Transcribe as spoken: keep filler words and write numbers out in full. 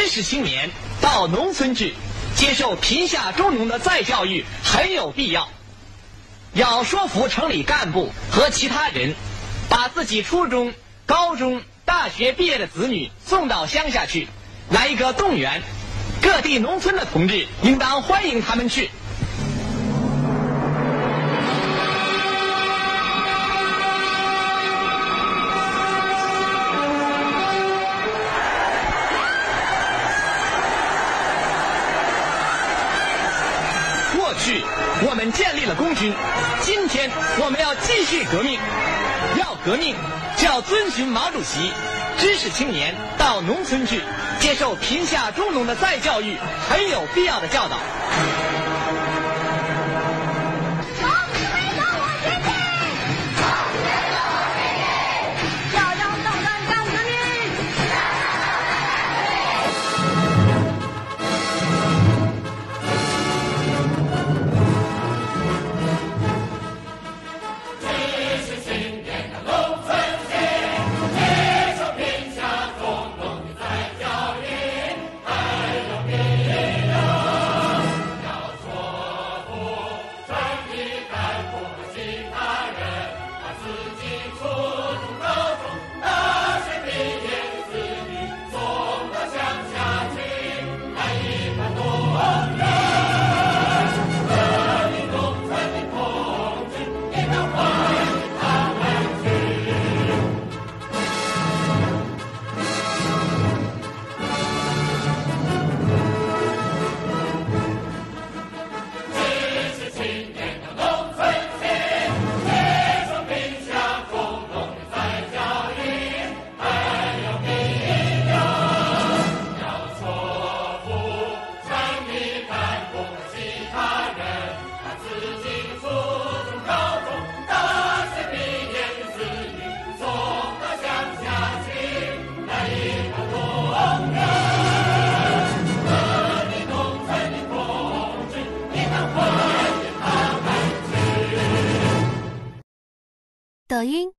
知识青年到农村去，接受贫下中农的再教育很有必要。要说服城里干部和其他人，把自己初中、高中、大学毕业的子女送到乡下去，来一个动员。各地农村的同志应当欢迎他们去。过去我们建立了公军，今天我们要继续革命。要革命就要遵循毛主席，知识青年到农村去，接受贫下中农的再教育很有必要的教导。 抖音。